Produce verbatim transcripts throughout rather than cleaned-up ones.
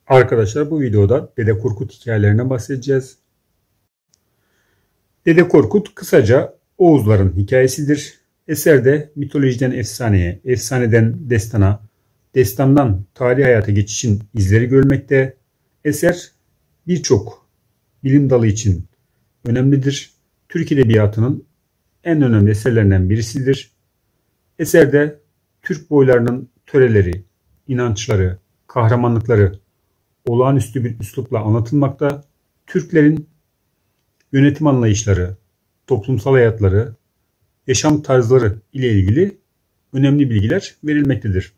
Arkadaşlar bu videoda Dede Korkut hikayelerinden bahsedeceğiz. Dede Korkut kısaca Oğuzların hikayesidir. Eserde mitolojiden efsaneye, efsaneden destana, destandan tarihi hayata geçişin izleri görülmekte. Eser birçok bilim dalı için önemlidir. Türk Edebiyatı'nın en önemli eserlerinden birisidir. Eserde Türk boylarının töreleri, inançları, kahramanlıkları olağanüstü bir üslupla anlatılmakta. Türklerin yönetim anlayışları, toplumsal hayatları, yaşam tarzları ile ilgili önemli bilgiler verilmektedir.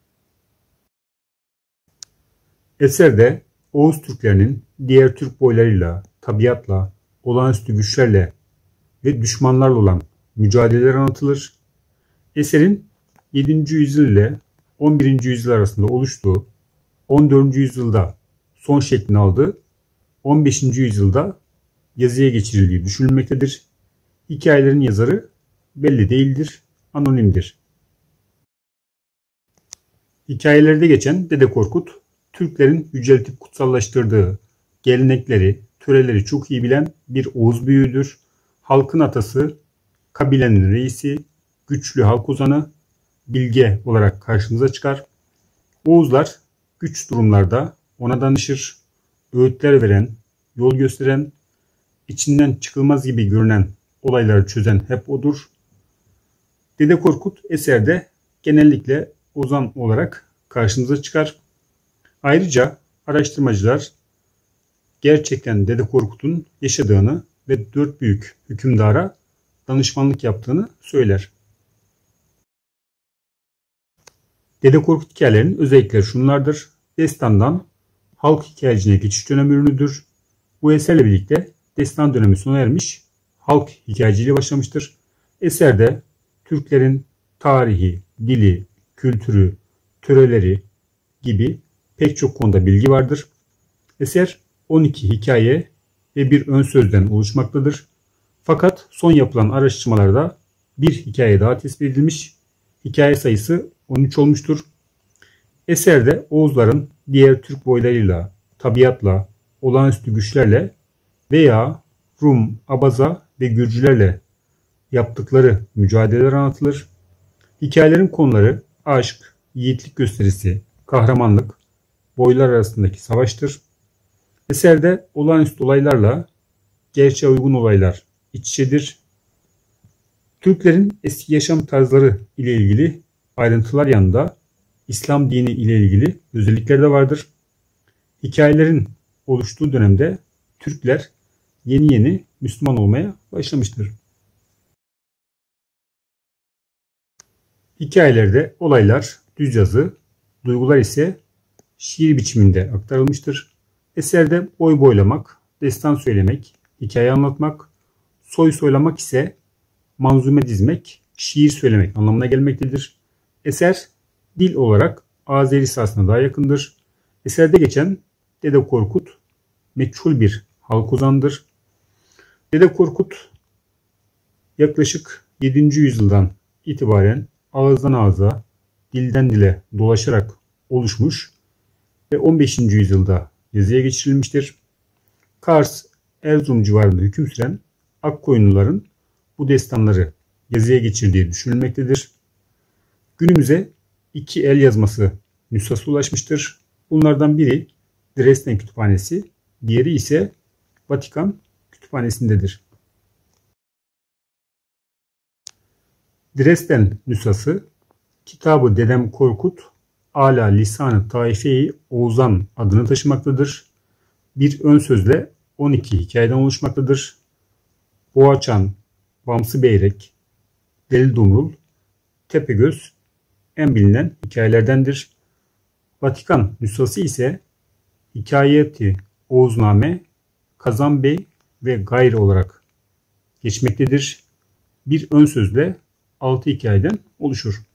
Eserde Oğuz Türklerinin diğer Türk boylarıyla, tabiatla, olağanüstü güçlerle ve düşmanlarla olan mücadeleler anlatılır. Eserin yedinci yüzyıl ile on birinci yüzyıl arasında oluştuğu, on dördüncü yüzyılda son şeklini aldığı, on beşinci yüzyılda yazıya geçirildiği düşünülmektedir. Hikayelerin yazarı belli değildir, anonimdir. Hikayelerde geçen Dede Korkut, Türklerin yüceltip kutsallaştırdığı gelenekleri, töreleri çok iyi bilen bir Oğuz büyüğüdür. Halkın atası, kabilenin reisi, güçlü halk ozanı, bilge olarak karşımıza çıkar. Oğuzlar güç durumlarda ona danışır, öğütler veren, yol gösteren, içinden çıkılmaz gibi görünen olayları çözen hep odur. Dede Korkut eserde genellikle ozan olarak karşımıza çıkar. Ayrıca araştırmacılar gerçekten Dede Korkut'un yaşadığını ve dört büyük hükümdara danışmanlık yaptığını söyler. Dede Korkut hikayelerinin özellikleri şunlardır. Destandan halk hikayeciliğine geçiş dönemi ürünüdür. Bu eserle birlikte destan dönemi sona ermiş, halk hikayeciliği başlamıştır. Eserde Türklerin tarihi, dili, kültürü, töreleri gibi pek çok konuda bilgi vardır. Eser on iki hikaye ve bir ön sözden oluşmaktadır. Fakat son yapılan araştırmalarda bir hikaye daha tespit edilmiş. Hikaye sayısı on üç olmuştur. Eserde Oğuzların diğer Türk boylarıyla, tabiatla, olağanüstü güçlerle veya Rum, Abaza ve Gürcülerle yaptıkları mücadeleler anlatılır. Hikayelerin konuları aşk, yiğitlik gösterisi, kahramanlık, boylar arasındaki savaştır. Eserde olağanüstü olaylarla gerçeğe uygun olaylar iç içedir. Türklerin eski yaşam tarzları ile ilgili ayrıntılar yanında İslam dini ile ilgili özellikler de vardır. Hikayelerin oluştuğu dönemde Türkler yeni yeni Müslüman olmaya başlamıştır. Hikayelerde olaylar düz yazı, duygular ise şiir biçiminde aktarılmıştır. Eserde boy boylamak, destan söylemek, hikaye anlatmak, soy soylamak ise manzume dizmek, şiir söylemek anlamına gelmektedir. Eser dil olarak Azeri sahasına daha yakındır. Eserde geçen Dede Korkut meçhul bir halk ozanıdır. Dede Korkut yaklaşık yedinci yüzyıldan itibaren ağızdan ağza, dilden dile dolaşarak oluşmuş ve on beşinci yüzyılda yazıya geçirilmiştir. Kars, Erzurum civarında hüküm süren Akkoyunluların bu destanları yazıya geçirdiği düşünülmektedir. Günümüze iki el yazması nüshası ulaşmıştır. Bunlardan biri Dresden Kütüphanesi, diğeri ise Vatikan Kütüphanesi'ndedir. Dresden nüshası Kitab-ı Dedem Korkut Ala Lisan-ı Taife-i Oğuzan adını taşımaktadır. Bir ön sözle on iki hikayeden oluşmaktadır. Boğaçan, Bamsı Beyrek, Deli Dumrul, Tepegöz en bilinen hikayelerdendir. Vatikan nüshası ise Hikayeti Oğuzname, Kazan Bey ve Gayrı olarak geçmektedir. Bir ön sözle altı hikayeden oluşur.